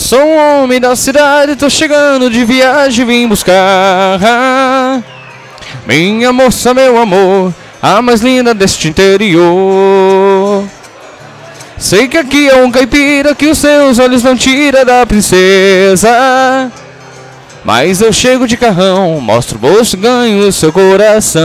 sou um homem da cidade, tô chegando de viagem, vim buscar minha moça, meu amor, a mais linda deste interior. Sei que aqui é um caipira que os seus olhos não tira da princesa, mas eu chego de carrão, mostro o bolso e ganho o seu coração.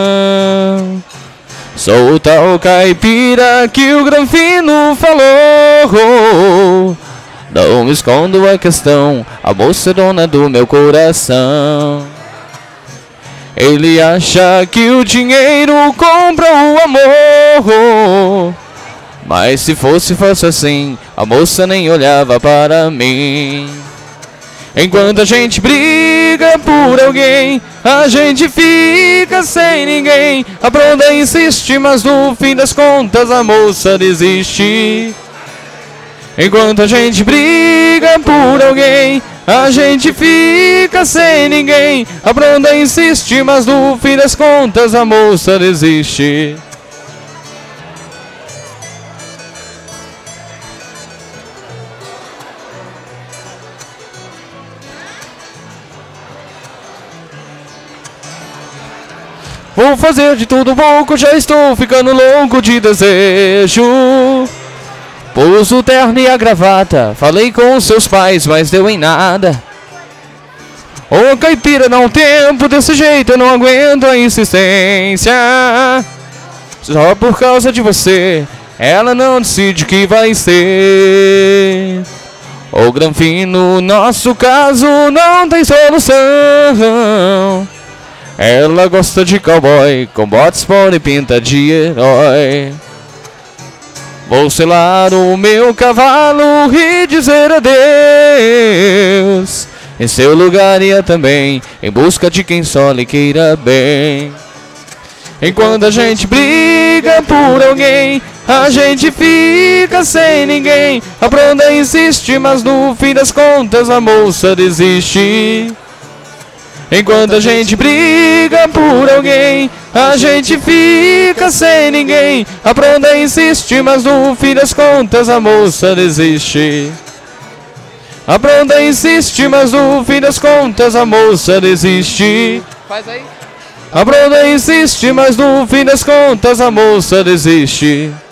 Sou o tal caipira que o Granfino falou. Não escondo a questão, a moça é dona do meu coração. Ele acha que o dinheiro compra o amor, mas se fosse assim, a moça nem olhava para mim. Enquanto a gente briga por alguém, a gente fica sem ninguém. A bronda insiste, mas no fim das contas a moça desiste. Enquanto a gente briga por alguém, a gente fica sem ninguém. A bronda insiste, mas no fim das contas a moça desiste. Vou fazer de tudo pouco, já estou ficando louco de desejo. Pus o terno e a gravata, falei com seus pais, mas deu em nada. Ô caipira, dá um tempo, desse jeito eu não aguento a insistência. Só por causa de você, ela não decide o que vai ser. Ô Granfino, nosso caso não tem solução. Ela gosta de cowboy, com botas, pano e pinta de herói. Vou selar o meu cavalo e dizer adeus. Em seu lugar ia também, em busca de quem só lhe queira bem. Enquanto a gente briga por alguém, a gente fica sem ninguém. A bronda insiste, mas no fim das contas a moça desiste. Enquanto a gente briga por alguém, a gente fica sem ninguém. A bronda insiste, mas no fim das contas a moça desiste. A bronda insiste, mas no fim das contas a moça desiste. Faz aí. A bronda insiste, mas no fim das contas a moça desiste.